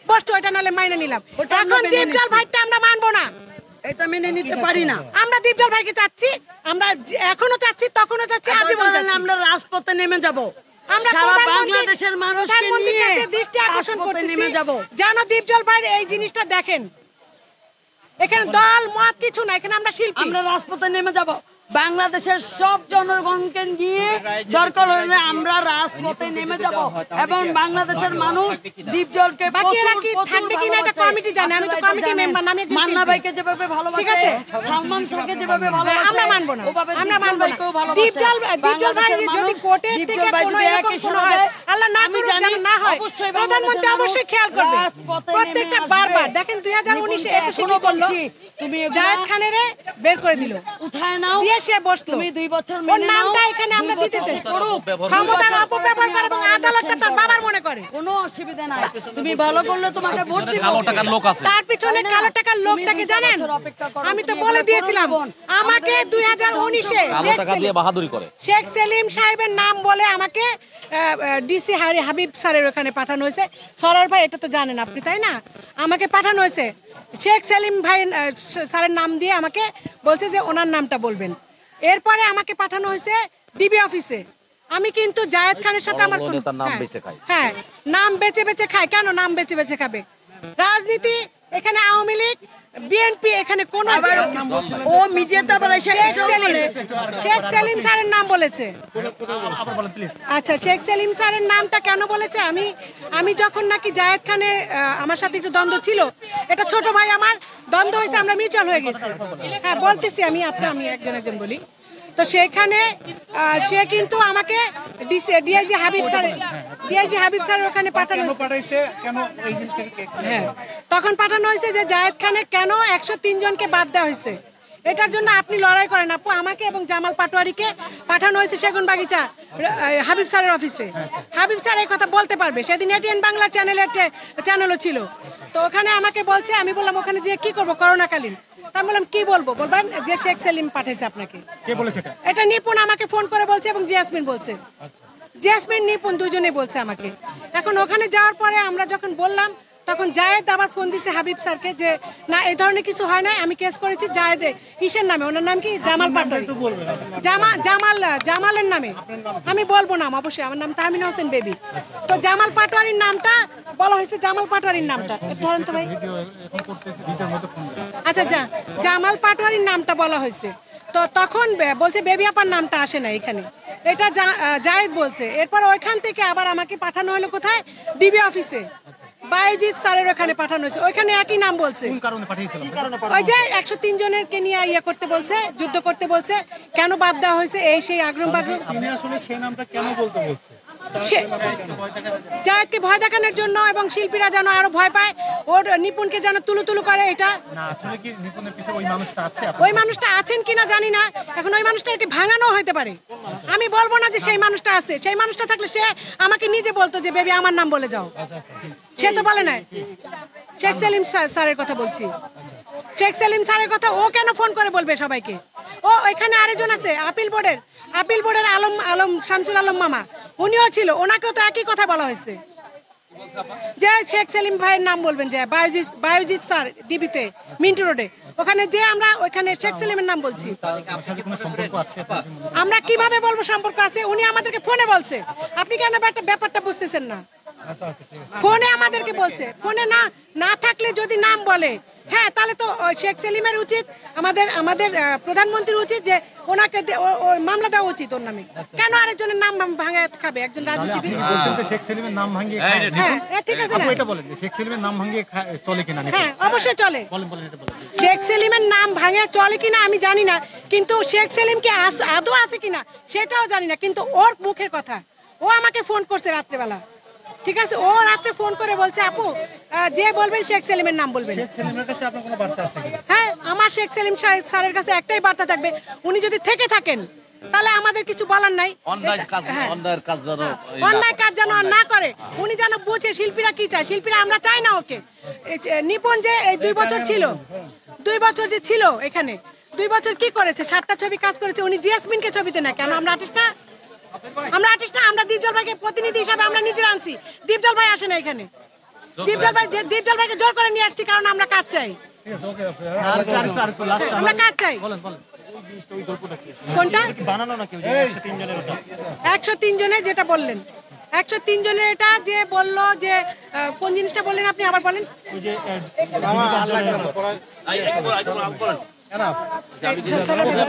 বসছো, ওটা নালে মাইনে নিলাম। এখন দীপজল ভাইটা আমরা মানবো না, এটা মেনে নিতে পারি না। আমরা দীপজল ভাইকে চাচ্ছি, আমরা এখনো চাচ্ছি, তখনো চাচ্ছি, আজীবন চাচ্ছি। আমরা রাজপথে নেমে যাব, আমরা বাংলাদেশের মানুষকে নিয়ে দৃষ্টি আকর্ষণ করতে নেমে যাব। জানো দীপজল ভাই এই জিনিসটা দেখেন, এখানে দল মত কিছু না, এখানে আমরা শিল্পী। আমরা রাজপথে নেমে যাব, বাংলাদেশের সব জনগণকে নিয়ে দরকার হলে আমরা রাজপথে নেমে যাব এবং বাংলাদেশের মানুষ দীপজলকে বাকিরা কি থাকবে কিনা এটা কমিটি জানে, আমি তো কমিটি মেম্বার না। আমি মান্না ভাইকে যেভাবে ভালোবাসে, ঠিক আছে, সালমান শাহকে যেভাবে ভালোবাসে, আমরা মানবো না, আমরা মানবো না। দীপজল ভাই যদি কোর্টের থেকে কোনো এরকম কোনো হয়, আল্লাহ না করুক যেন না হয়, প্রধানমন্ত্রী অবশ্যই খেয়াল করবে প্রত্যেকটা বারবার। দেখেন 2019 21 বললো তুমি জায়েদ খানেরে বের করে দিল, উঠায় নাও, সে বসলো, তুমি 2 বছর ওর নামটা এখানে আমরা দিতে চাই। ক্ষমতার অপব্যবহার করে এবং আদালতটা তার বাবার মনে করে, কোনো অসুবিধা নাই, তুমি ভালো করলে তোমাকে ভোট দিব। কালো টাকার লোক আছে, তার পিছনে কালো টাকার লোকটাকে জানেন, আমি তো বলে দিয়েছিলাম আমাকে 2019-এ কালো টাকা দিয়ে বাহাদুরি করে শেখ সেলিম সাহেবের নাম বলে আমাকে ডিসি হাবিব স্যারের ওখানে পাঠানো হয়েছে। সরার ভাই এটা তো জানেন আপনি, তাই না? আমাকে পাঠানো হয়েছে শেখ সেলিম ভাই স্যারের নাম দিয়ে, আমাকে বলছে যে ওনার নামটা বলবেন। এরপরে আমাকে পাঠানো হয়েছে ডিবি অফিসে। আমি কিন্তু জায়েদ খানের সাথে আমার হ্যাঁ নাম বেচে বেচে খায়। কেন নাম বেচে বেচে খাবে? রাজনীতি এখানে আওয়ামী লীগ বিএনপি এখানে কোন ও মিডিয়াতে আবার শেখ সেলিম স্যারের নাম বলেছে। আচ্ছা শেখ সেলিম স্যারের নামটা কেন বলেছে? আমি যখন নাকি জায়েদ খানে আমার সাথে একটু দ্বন্দ্ব ছিল, এটা ছোট ভাই আমার দ্বন্দ্ব হয়েছে, আমরা মিউচুয়াল হয়ে গেছি। হ্যাঁ বলতেছি আমি একজন বলি। তো সেখানে সে কিন্তু আমাকে ডিআইজি হাবিব স্যারের ওখানে পাঠানো হয়েছে। হ্যাঁ তখন পাঠানো হয়েছে যে জায়েদ খানে কেন 103 জনকে বাদ দেওয়া হয়েছে, এটার জন্য আপনি লড়াই করেন আপু। আমাকে এবং জামাল পাটোয়ারিকে পাঠানো হয়েছে সেগুনবাগিচা হাবিব স্যারের অফিসে। হাবিব স্যার এই কথা বলতে পারবে, সেদিন এটিএন বাংলা চ্যানেলও ছিল। তো ওখানে আমাকে বলছে, আমি বললাম ওখানে যে কি করবো করোনাকালীন। আমি বললাম কি বলবো? বলবেন যে শেখ সেলিম পাঠিয়েছে আপনাকে। এটা নিপুণ আমাকে ফোন করে বলছে এবং জেসমিন বলছে, জেসমিন নিপুণ দুজনেই বলছে আমাকে। এখন ওখানে যাওয়ার পরে আমরা যখন বললাম, তখন জায়েদ আবার ফোন দিছে হাবিব স্যারকে যে না এই ধরনের কিছু হয় নাই, আমি কেস করেছি জায়েদের কিসের নামে, ওনার নাম কি জামাল পাটোয়ারি, জামালের নামে। আমি বলবো নাম, অবশ্যই আমার নাম তাহমিনা হোসেন বেবি। তো জামাল পাটোয়ারির নামটা বলা হয়েছে, জামাল পাটোয়ারির নামটা ধরেন তো ভাই। আচ্ছা জামাল পাটোয়ারির নামটা বলা হয়েছে। তো তখন বলছে বেবি আপার নামটা আসে না এখানে, এটা জায়েদ বলছে। এরপর ওইখান থেকে আবার আমাকে পাঠানো হলো কোথায়? ডিবি অফিসে বায়জিৎ স্যারের ওখানে পাঠানো হয়েছে। ওইখানে একই নাম বলছে। ওই যে 103 জনেরকে নিয়ে ইয়ে করতে বলছে, যুদ্ধ করতে বলছে, কেন বাদ দেওয়া হয়েছে এই সেই আগ্রম বাগ্রম। জায়েদকে ভয় দেখানোর জন্য এবং শিল্পীরা যেন আরো ভয় পায়, ওর নিপুণকে যেন তুলু করে। এটা ওই মানুষটা আছেন কিনা জানি না, এখন ওই মানুষটাকে ভাঙানো হতে পারে। আমি বলবো না যে সেই মানুষটা আছে, সেই মানুষটা থাকলে সে আমাকে নিজে বলতো যে বেবি আমার নাম বলে যাও, সে তো বলে নাই। শেখ সেলিম স্যারের কথা বলছি, শেখ সেলিম স্যারের কথা ও কেন ফোন করে বলবে সবাইকে? ও এখানে আরেকজন আছে আপিল বোর্ডের আলম শামসুল আলম মামা, উনিও ছিল, ওনাকেও তো একই কথা বলা হয়েছে যে শেখ সেলিম ভাইয়ের নাম বলবেন, যে বায়োজিৎ স্যার ডিবিতে মিন্টু রোডে, ওখানে যে আমরা ওখানে শেখ সেলিমের নাম বলছি। আমরা কিভাবে বলবো সম্পর্ক আছে? উনি আমাদেরকে ফোনে বলছে, আপনি কেন ব্যাপারটা বুঝতেছেন না? ফোনে আমাদেরকে বলছে, ফোনে না থাকলে যদি নাম বলে, হ্যাঁ তাহলে তো শেখ সেলিমের উচিত, আমাদের প্রধানমন্ত্রীর উচিত যে ওনাকে মামলা দেওয়া উচিত ওর নামে। কেন আরেকজনের নাম ভাঙায় খাবে একজন রাজনীতিবিদ? শেখ সেলিমের নাম ভাঙিয়ে ঠিক আছে না, এটা বলেন শেখ সেলিমের নাম ভাঙিয়ে চলে কিনা? হ্যাঁ অবশ্যই চলে। শেখ সেলিমের নাম ভাঙিয়ে চলে কিনা আমি জানি না, কিন্তু শেখ সেলিম কি আদৌ আছে কিনা সেটাও জানি না। কিন্তু ওর মুখের কথা, ও আমাকে ফোন করছে রাত্রেবেলা, ঠিক আছে, ও রাত্রে ফোন করে বলছে আপু যে বলবেন শেখ সেলিমের নাম বলবেন। হ্যাঁ আমার শেখ সেলিম স্যারের কাছে একটাই বার্তা থাকবে, উনি যদি থেকে থাকেন তাহলে আমাদের কিছু বলার নাই, অন্যায় কাজ যেন না করে, উনি যেন বুঝে শিল্পীরা কি চায়। শিল্পীরা আমরা চাই না ওকে। নিপুণ যে এই 2 বছর ছিল, 2 বছর যে ছিল এখানে, 2 বছর কি করেছে? 7টা ছবি কাজ করেছে। উনি জেসমিনকে ছবিতে না কেন? আমরা আর্টিস্ট না, আমরা দীপজল ভাইকে প্রতিনিধি হিসাবে আমরা নিজেরা আনছি, দীপজল ভাই আসে না এখানে। দীপজল ভাইকে জোর করে নিয়ে আসছি কারণ আমরা কাজ চাই। আমরা কাজ চাই। কোনটা? 103 জনের যেটা বললেন, 103 জনের এটা যে বললো যে কোন জিনিসটা বললেন আপনি আবার বলেন।